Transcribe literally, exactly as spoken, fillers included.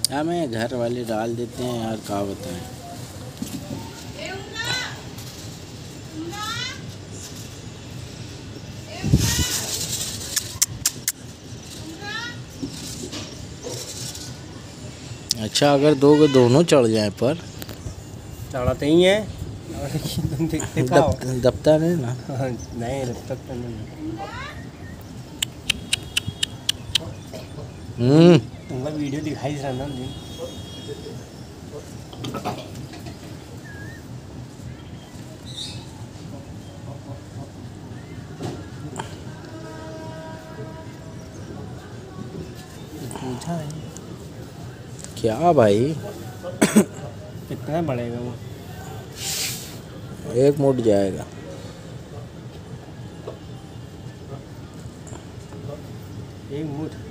हमें घर वाले डाल देते हैं यार, क्या बताएं। अच्छा, अगर दो को दोनों चढ़ जाए पर चढ़ाते ही है। दब, दबता नहीं ना। नहीं जब तक तो नहीं। हम्म तुमको वीडियो दिखाई रहा ना दिन। पूछा है क्या भाई? कितना बढ़ेगा वो? एक मुठ जाएगा। एक मुठ